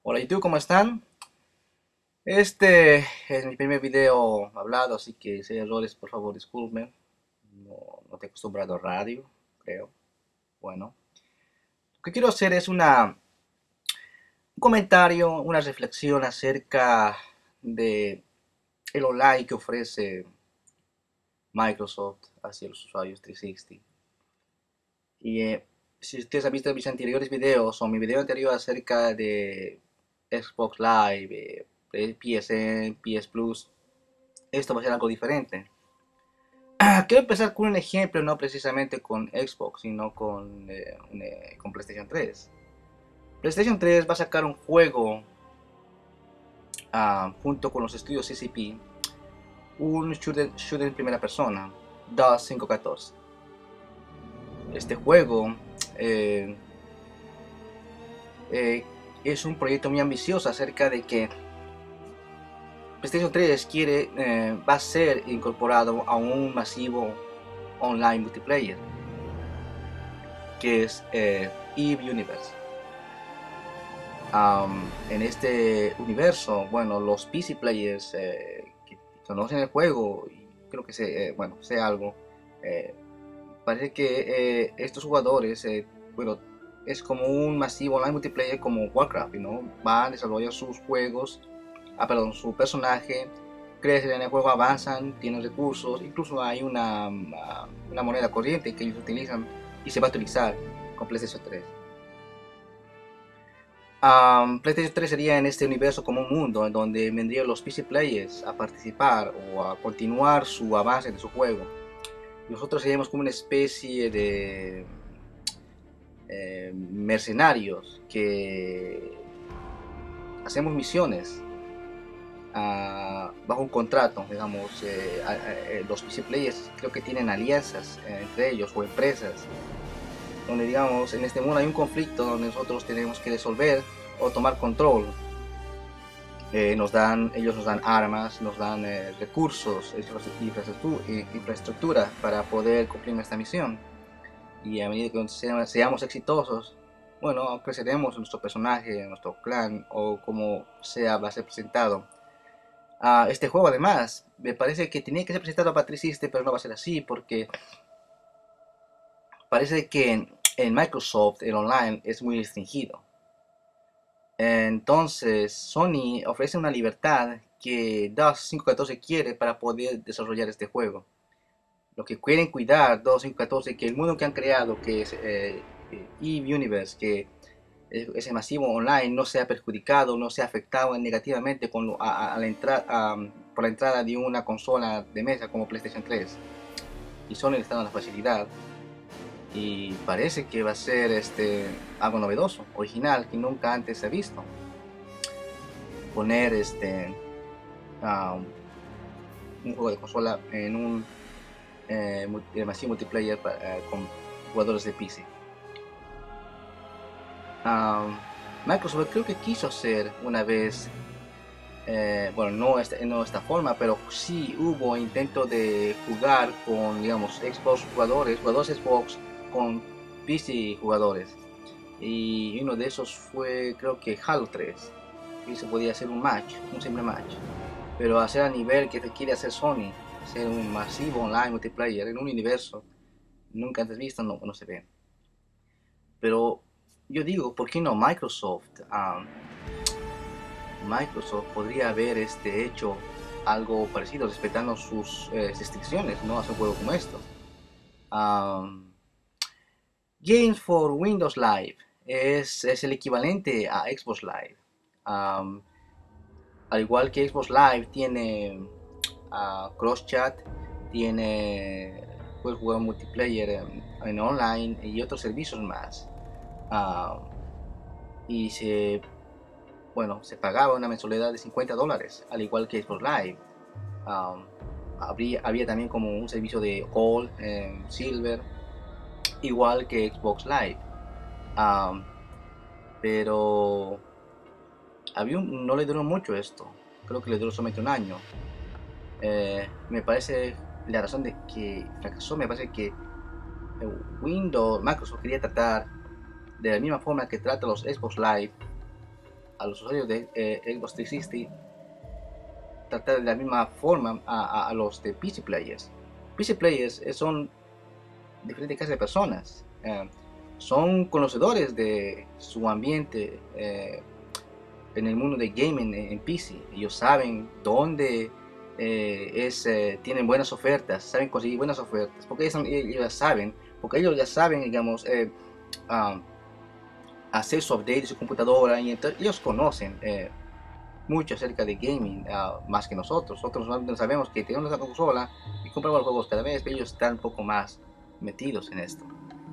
Hola YouTube, ¿cómo están? Este es mi primer video hablado, así que si hay errores, por favor, disculpen. No te he acostumbrado a radio, creo. Bueno, lo que quiero hacer es un comentario, una reflexión acerca de el online que ofrece Microsoft hacia los usuarios 360. Y si ustedes han visto mis anteriores videos o mi video anterior acerca de Xbox Live, PSN, PS Plus, esto va a ser algo diferente. Quiero empezar con un ejemplo, no precisamente con Xbox, sino con PlayStation 3. PlayStation 3 va a sacar un juego junto con los estudios CCP, un shooter en primera persona, DOS 514. Este juego eh, eh, es un proyecto muy ambicioso acerca de que PlayStation 3 va a ser incorporado a un masivo online multiplayer, que es EVE Universe. En este universo, bueno, los PC players que conocen el juego, y creo que sé algo, eh, parece que estos jugadores, bueno, es como un masivo online multiplayer como Warcraft, ¿no? Van, desarrollan sus juegos, perdón, su personaje, crecen en el juego, avanzan, tienen recursos, incluso hay una moneda corriente que ellos utilizan y se va a utilizar con PlayStation 3. PlayStation 3 sería en este universo como un mundo en donde vendrían los PC players a participar o a continuar su avance de su juego. Nosotros seríamos como una especie de mercenarios que hacemos misiones bajo un contrato, digamos. Los PC players creo que tienen alianzas entre ellos o empresas donde, digamos, en este mundo hay un conflicto donde nosotros tenemos que resolver o tomar control. Ellos nos dan armas, nos dan recursos, infraestructura para poder cumplir nuestra misión. Y a medida que seamos exitosos, bueno, creceremos nuestro personaje, nuestro clan o como sea va a ser presentado. Este juego además me parece que tenía que ser presentado para 360, pero no va a ser así porque parece que en Microsoft el online es muy restringido. Entonces, Sony ofrece una libertad que DOS 514 quiere para poder desarrollar este juego. Lo que quieren cuidar DOS 514 es que el mundo que han creado, que es EVE Universe, que ese masivo online, no sea perjudicado, no sea afectado negativamente por la entrada de una consola de mesa como PlayStation 3. Y Sony le está dando la facilidad. Y parece que va a ser algo novedoso, original, que nunca antes se ha visto. Poner um, un juego de consola en un masivo multiplayer con jugadores de PC. Microsoft creo que quiso hacer una vez, bueno, no esta forma, pero sí hubo intento de jugar con, digamos, Xbox jugadores Xbox con PC jugadores. Y uno de esos fue, creo que Halo 3. Y se podía hacer un match, un simple match. Pero hacer a nivel que te quiere hacer Sony, hacer un masivo online multiplayer en un universo nunca antes visto, no se ve. Pero yo digo, ¿por qué no Microsoft? Microsoft podría haber hecho algo parecido, respetando sus restricciones, ¿no? Hacer un juego como esto. Games for Windows Live es el equivalente a Xbox Live. Um, Al igual que Xbox Live tiene cross chat, puedes jugar multiplayer en online y otros servicios más. Uh, y se pagaba una mensualidad de $50, al igual que Xbox Live. Um, había también como un servicio de Gold, Silver, igual que Xbox Live. Pero no le duró mucho esto. Creo que le duró solamente un año. Me parece la razón de que fracasó, me parece que Microsoft quería tratar de la misma forma que trata los Xbox Live, a los usuarios de Xbox 360 tratar de la misma forma a los de PC Players. PC Players son diferentes clases de personas. Son conocedores de su ambiente en el mundo de gaming en PC. Ellos saben dónde tienen buenas ofertas, saben conseguir buenas ofertas, porque ellos ya saben, digamos, hacer su update de su computadora, y entonces ellos conocen mucho acerca de gaming, más que nosotros. Nosotros no sabemos que tenemos una consola y compramos los juegos cada vez, pero ellos están un poco más metidos en esto.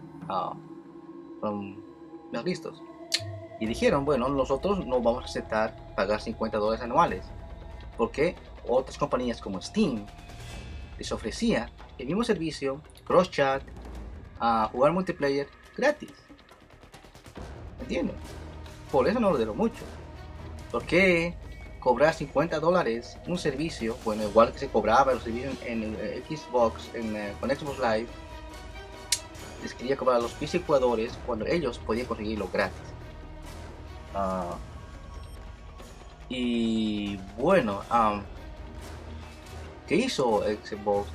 Son más listos. Y dijeron, bueno, nosotros no vamos a aceptar pagar $50 anuales, porque otras compañías como Steam les ofrecía el mismo servicio, cross chat, jugar multiplayer gratis. ¿Entienden? Por eso no lo dieron mucho. ¿Por qué cobrar $50 un servicio? Bueno, igual que se cobraba el servicio en Xbox, con Xbox Live, les quería cobrar a los PC jugadores cuando ellos podían conseguirlo gratis. Y bueno, ¿qué hizo Xbox?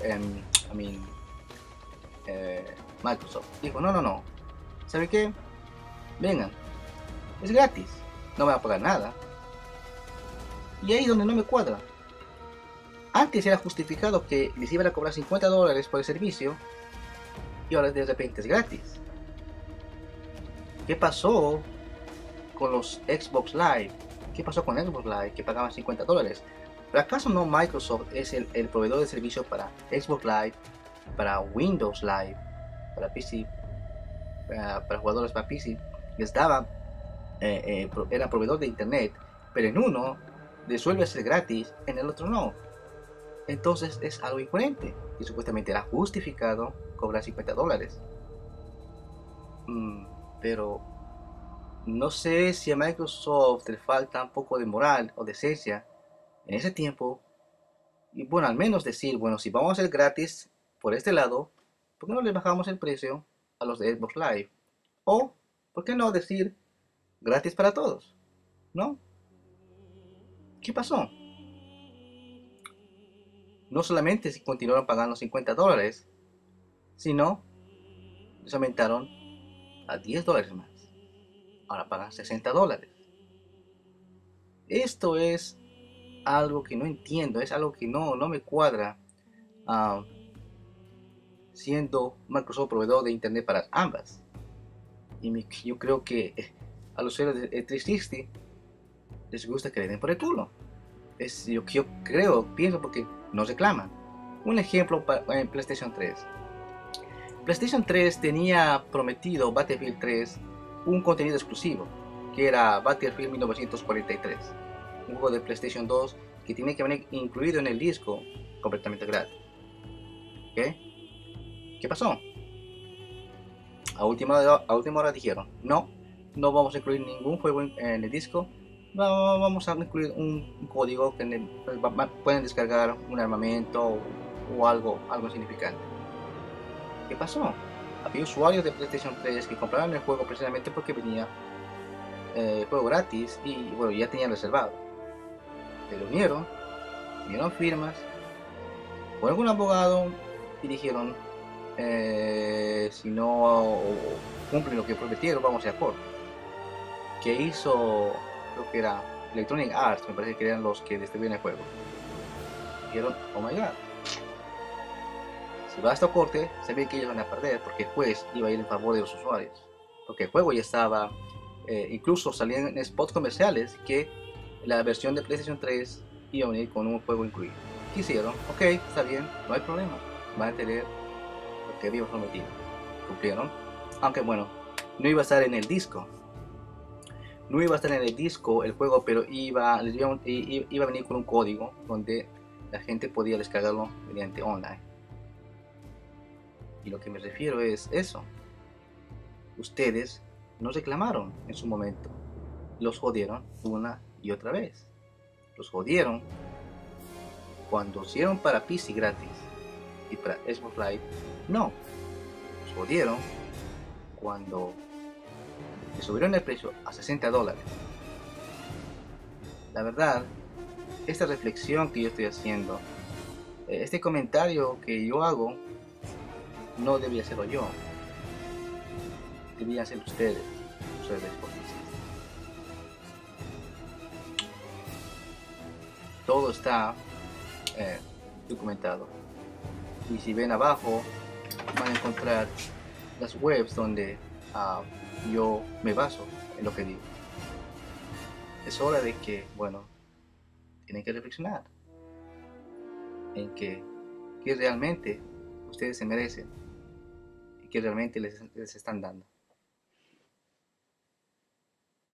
Microsoft dijo, no, ¿sabe qué? Vengan, es gratis, no me va a pagar nada. Y ahí es donde no me cuadra. Antes era justificado que les iban a cobrar $50 por el servicio, y ahora de repente es gratis. ¿Qué pasó con los Xbox Live? ¿Qué pasó con Xbox Live que pagaban $50? ¿Pero acaso no Microsoft es el proveedor de servicio para Xbox Live, para Windows Live, para PC, para jugadores para PC? Les daba, era proveedor de internet, pero en uno resuelve ser gratis, en el otro no. Entonces es algo incoherente, y supuestamente era justificado cobrar $50. Pero no sé si a Microsoft le falta un poco de moral o de decencia en ese tiempo. Y bueno, al menos decir, bueno, si vamos a hacer gratis por este lado, ¿por qué no le bajamos el precio a los de Xbox Live? O, ¿por qué no decir gratis para todos? ¿No? ¿Qué pasó? No solamente si continuaron pagando $50, sino les aumentaron a $10 más. Ahora pagan $60. Esto es algo que no entiendo, es algo que no me cuadra, siendo Microsoft proveedor de internet para ambas. Y yo creo que a los usuarios de 360 les gusta que le den por el culo. Es yo pienso, porque no reclaman. Un ejemplo en PlayStation 3. PlayStation 3 tenía prometido Battlefield 3 un contenido exclusivo, que era Battlefield 1943, un juego de PlayStation 2 que tiene que venir incluido en el disco completamente gratis. ¿Qué pasó? A última hora dijeron, no vamos a incluir ningún juego en el disco, vamos a incluir un código que pueden descargar un armamento o algo significante. ¿Qué pasó? Había usuarios de PlayStation 3 que compraron el juego precisamente porque venía el juego gratis, y bueno, ya tenían reservado. Se reunieron, dieron firmas, fueron con un abogado y dijeron, si no cumplen lo que prometieron, vamos a corte. Que hizo, creo que era Electronic Arts, me parece que eran los que distribuían el juego. Dijeron, oh my god, si va a esta corte, sabía que ellos van a perder, porque el juez iba a ir en favor de los usuarios, porque el juego ya estaba, incluso salían en spots comerciales que la versión de PlayStation 3 iba a venir con un juego incluido. ¿Qué hicieron? Ok, está bien, no hay problema, van a tener lo que habíamos prometido. Cumplieron, aunque bueno, no iba a estar en el disco. No iba a estar en el disco el juego, pero iba a venir con un código donde la gente podía descargarlo mediante online. Y lo que me refiero es eso. Ustedes no reclamaron en su momento. Los jodieron una y otra vez. Los jodieron cuando hicieron para PC gratis y para Xbox Live no. Los jodieron cuando le subieron el precio a $60. la verdad, esta reflexión que yo estoy haciendo, este comentario que yo hago, no debía hacerlo yo, debían ser ustedes, ustedes deportistas. Todo está documentado. Y si ven abajo, van a encontrar las webs donde yo me baso en lo que digo. Es hora de que, bueno, tienen que reflexionar en que realmente ustedes se merecen y que realmente les están dando.